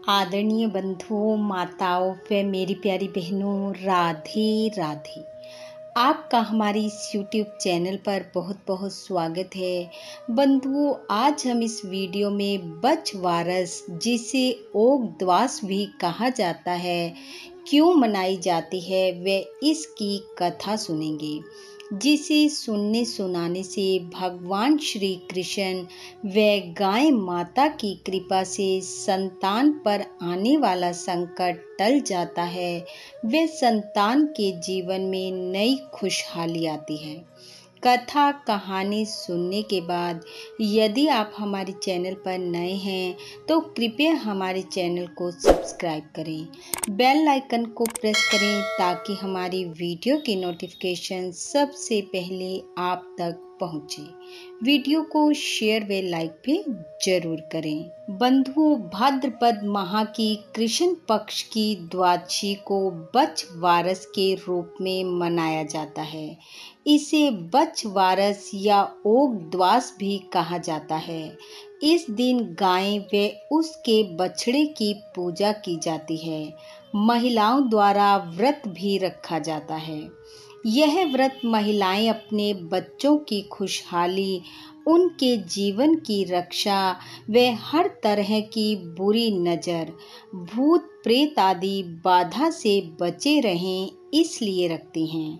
आदरणीय बंधुओं, माताओं व मेरी प्यारी बहनों, राधे राधे। आपका हमारे इस YouTube चैनल पर बहुत बहुत स्वागत है। बंधुओं, आज हम इस वीडियो में बछवारस, जिसे ओग द्वास भी कहा जाता है, क्यों मनाई जाती है व इसकी कथा सुनेंगे, जिसे सुनने सुनाने से भगवान श्री कृष्ण व गाय माता की कृपा से संतान पर आने वाला संकट टल जाता है व संतान के जीवन में नई खुशहाली आती है। कथा कहानी सुनने के बाद यदि आप हमारे चैनल पर नए हैं तो कृपया हमारे चैनल को सब्सक्राइब करें, बेल आइकन को प्रेस करें ताकि हमारी वीडियो की नोटिफिकेशन सबसे पहले आप तक पहुंचे। वीडियो को शेयर व लाइक भी जरूर करें। बंधुओं, भाद्रपद माह की कृष्ण पक्ष की द्वादशी को बछवारस के रूप में मनाया जाता है। इसे बछवारस या ओग द्वास भी कहा जाता है। इस दिन गाय व उसके बछड़े की पूजा की जाती है। महिलाओं द्वारा व्रत भी रखा जाता है। यह व्रत महिलाएं अपने बच्चों की खुशहाली, उनके जीवन की रक्षा व हर तरह की बुरी नज़र, भूत प्रेत आदि बाधा से बचे रहें, इसलिए रखती हैं।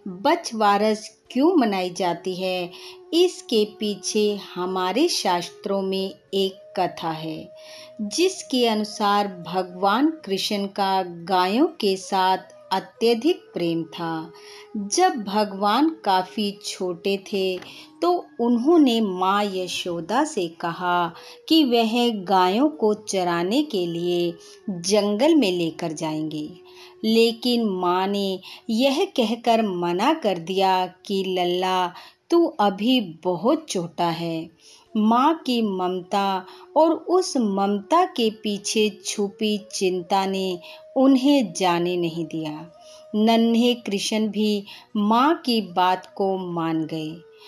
बछवारस क्यों मनाई जाती है, इसके पीछे हमारे शास्त्रों में एक कथा है, जिसके अनुसार भगवान कृष्ण का गायों के साथ अत्यधिक प्रेम था। जब भगवान काफ़ी छोटे थे तो उन्होंने माँ यशोदा से कहा कि वह गायों को चराने के लिए जंगल में लेकर जाएंगे, लेकिन माँ ने यह कहकर मना कर दिया कि लल्ला, तू अभी बहुत छोटा है। माँ की ममता और उस ममता के पीछे छुपी चिंता ने उन्हें जाने नहीं दिया। नन्हे कृष्ण भी माँ की बात को मान गए,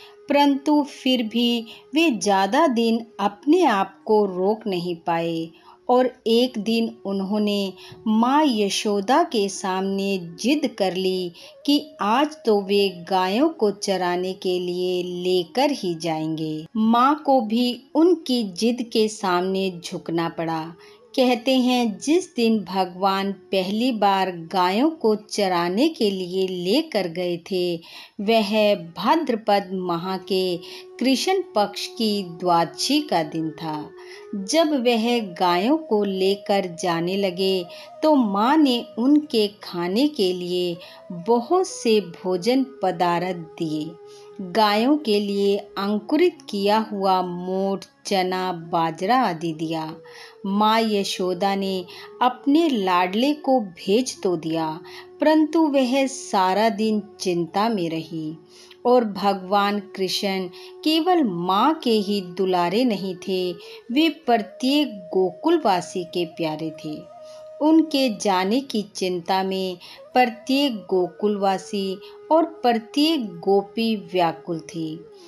परंतु फिर भी वे ज़्यादा दिन अपने आप को रोक नहीं पाए और एक दिन उन्होंने माँ यशोदा के सामने जिद कर ली कि आज तो वे गायों को चराने के लिए लेकर ही जाएंगे। माँ को भी उनकी जिद के सामने झुकना पड़ा। कहते हैं, जिस दिन भगवान पहली बार गायों को चराने के लिए लेकर गए थे, वह भाद्रपद माह के कृष्ण पक्ष की द्वादशी का दिन था। जब वह गायों को लेकर जाने लगे तो माँ ने उनके खाने के लिए बहुत से भोजन पदार्थ दिए। गायों के लिए अंकुरित किया हुआ मोठ, चना, बाजरा आदि दिया। माँ यशोदा ने अपने लाडले को भेज तो दिया, परंतु वह सारा दिन चिंता में रही। और भगवान कृष्ण केवल माँ के ही दुलारे नहीं थे, वे प्रत्येक गोकुलवासी के प्यारे थे। उनके जाने की चिंता में प्रत्येक गोकुलवासी और प्रत्येक गोपी व्याकुल थी।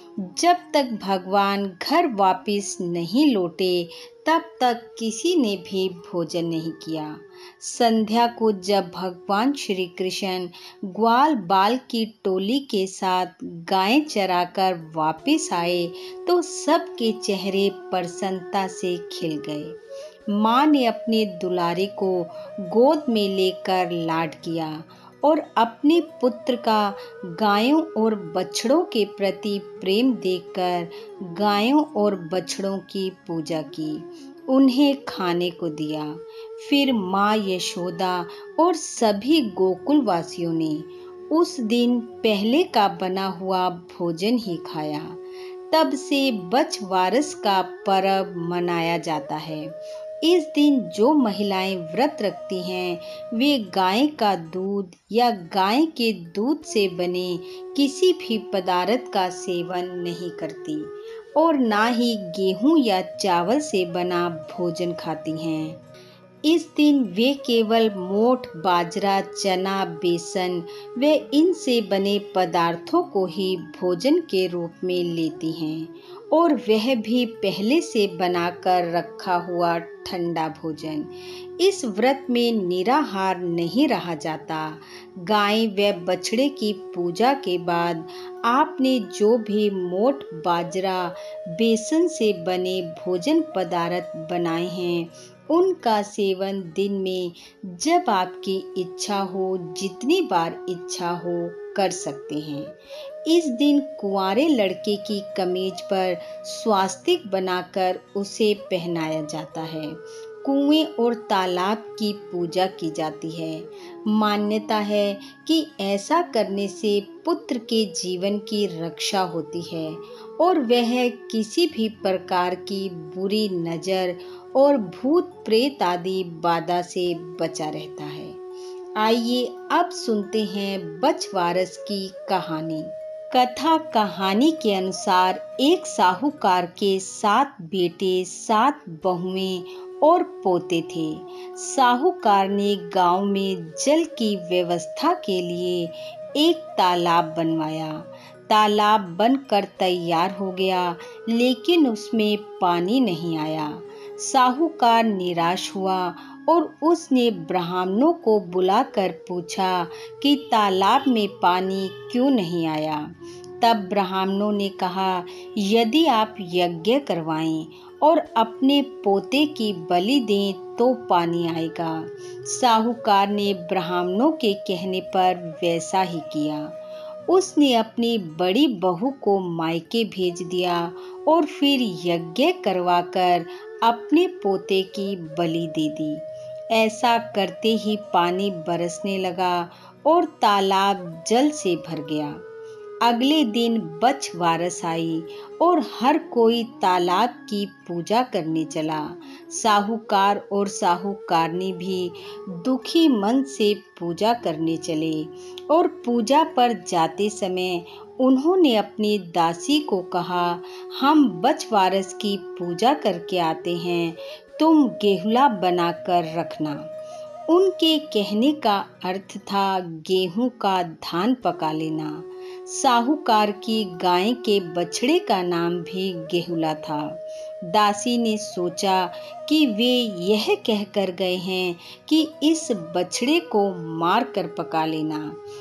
जब तक भगवान घर वापस नहीं लौटे तब तक किसी ने भी भोजन नहीं किया। संध्या को जब भगवान श्री कृष्ण ग्वाल बाल की टोली के साथ गायें चराकर वापस आए तो सबके चेहरे प्रसन्नता से खिल गए। माँ ने अपने दुलारे को गोद में लेकर लाड किया और अपने पुत्र का गायों और बछड़ों के प्रति प्रेम देखकर गायों और बछड़ों की पूजा की, उन्हें खाने को दिया। फिर माँ यशोदा और सभी गोकुलवासियों ने उस दिन पहले का बना हुआ भोजन ही खाया। तब से बछवारस का पर्व मनाया जाता है। इस दिन जो महिलाएं व्रत रखती हैं, वे गाय का दूध या गाय के दूध से बने किसी भी पदार्थ का सेवन नहीं करती और ना ही गेहूं या चावल से बना भोजन खाती हैं। इस दिन वे केवल मोठ, बाजरा, चना, बेसन व इनसे बने पदार्थों को ही भोजन के रूप में लेती हैं और वह भी पहले से बनाकर रखा हुआ ठंडा भोजन। इस व्रत में निराहार नहीं रहा जाता। गाय व बछड़े की पूजा के बाद आपने जो भी मोट बाजरा बेसन से बने भोजन पदार्थ बनाए हैं, उनका सेवन दिन में जब आपकी इच्छा हो, जितनी बार इच्छा हो, कर सकते हैं। इस दिन कुंवारे लड़के की कमीज पर स्वास्तिक बनाकर उसे पहनाया जाता है। कुएं और तालाब की पूजा की जाती है। मान्यता है कि ऐसा करने से पुत्र के जीवन की रक्षा होती है और वह किसी भी प्रकार की बुरी नजर और भूत प्रेत आदि बाधा से बचा रहता है। आइए अब सुनते हैं बछवारस की कहानी। कथा कहानी के अनुसार एक साहूकार के 7 बेटे, 7 बहुएं और पोते थे। साहूकार ने गांव में जल की व्यवस्था के लिए एक तालाब बनवाया। तालाब बनकर तैयार हो गया, लेकिन उसमें पानी नहीं आया। साहूकार निराश हुआ और उसने ब्राह्मणों को बुलाकर पूछा कि तालाब में पानी क्यों नहीं आया। तब ब्राह्मणों ने कहा, यदि आप यज्ञ करवाएं और अपने पोते की बलि दें तो पानी आएगा। साहूकार ने ब्राह्मणों के कहने पर वैसा ही किया। उसने अपनी बड़ी बहू को मायके भेज दिया और फिर यज्ञ करवाकर अपने पोते की बलि दे दी। ऐसा करते ही पानी बरसने लगा और तालाब जल से भर गया। अगले दिन बछवारस आई और हर कोई तालाब की पूजा करने चला। साहूकार और साहूकारनी भी दुखी मन से पूजा करने चले और पूजा पर जाते समय उन्होंने अपनी दासी को कहा, हम बछवारस की पूजा करके आते हैं, तुम गेहुला बनाकर रखना। उनके कहने का अर्थ था गेहूं का धान पका लेना। साहूकार की गाय के बछड़े का नाम भी गेहुला था। दासी ने सोचा कि वे यह कहकर गए हैं कि इस बछड़े को मार कर पका लेना।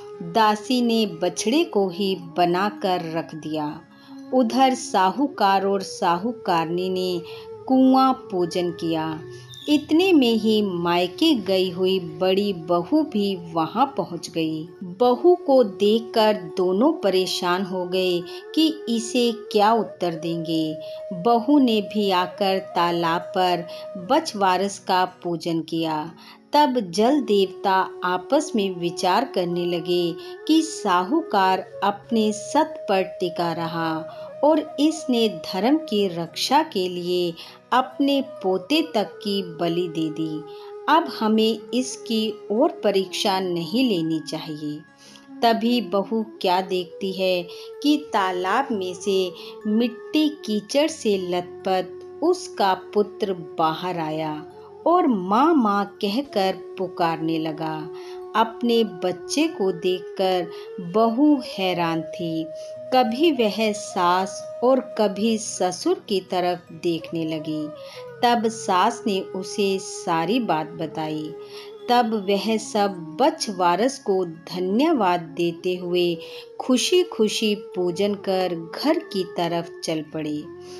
दासी ने बछड़े को ही बनाकर रख दिया। उधर साहूकार और साहूकारनी ने कुआं पूजन किया। इतने में ही मायके गई हुई बड़ी बहू भी वहां पहुंच गई। बहू को देखकर दोनों परेशान हो गए कि इसे क्या उत्तर देंगे। बहू ने भी आकर तालाब पर बछवारस का पूजन किया। तब जल देवता आपस में विचार करने लगे कि साहूकार अपने सत पर टिका रहा और इसने धर्म की रक्षा के लिए अपने पोते तक की बलि दे दी। अब हमें इसकी और परीक्षा नहीं लेनी चाहिए। तभी बहू क्या देखती है कि तालाब में से मिट्टी कीचड़ से लथपथ उसका पुत्र बाहर आया और माँ माँ कहकर पुकारने लगा। अपने बच्चे को देखकर बहू हैरान थी। कभी वह सास और कभी ससुर की तरफ देखने लगी। तब सास ने उसे सारी बात बताई। तब वह सब बछवारस को धन्यवाद देते हुए खुशी खुशी पूजन कर घर की तरफ चल पड़े।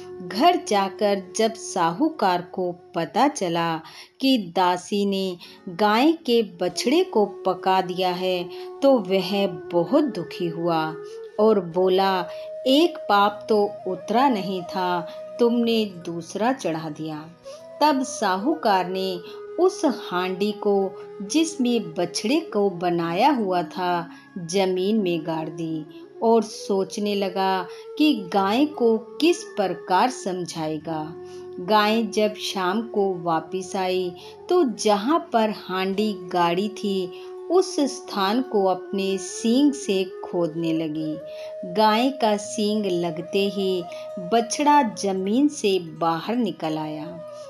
घर जाकर जब साहूकार को पता चला कि दासी ने गाय के बछड़े को पका दिया है, तो वह बहुत दुखी हुआ और बोला, एक पाप तो उतरा नहीं था, तुमने दूसरा चढ़ा दिया। तब साहूकार ने उस हांडी को जिसमें बछड़े को बनाया हुआ था जमीन में गाड़ दी और सोचने लगा कि गाय को किस प्रकार समझाएगा। गाय जब शाम को वापस आई तो जहां पर हांडी गाड़ी थी उस स्थान को अपने सींग से खोदने लगी। गाय का सींग लगते ही बछड़ा जमीन से बाहर निकल आया।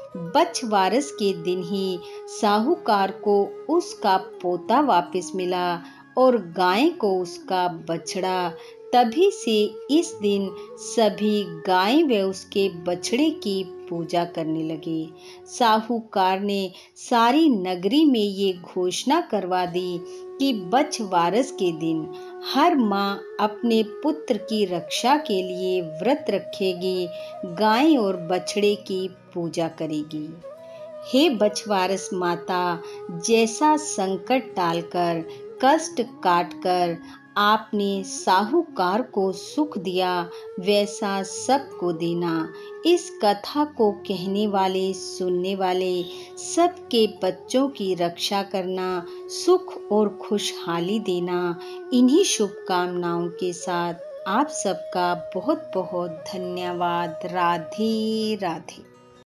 बछवारस के दिन ही साहूकार को उसका पोता वापस मिला और गाय को उसका बछड़ा तभी से इस दिन सभी गाय व उसके बछड़े की पूजा करने लगे। साहूकार ने सारी नगरी में ये घोषणा करवा दी कि बछवारस के दिन हर माँ अपने पुत्र की रक्षा के लिए व्रत रखेगी, गाय और बछड़े की पूजा करेगी। हे बछवारस माता, जैसा संकट टालकर, कष्ट काटकर आपने साहूकार को सुख दिया, वैसा सबको देना। इस कथा को कहने वाले, सुनने वाले सबके बच्चों की रक्षा करना, सुख और खुशहाली देना। इन्हीं शुभकामनाओं के साथ आप सबका बहुत बहुत धन्यवाद। राधे राधे।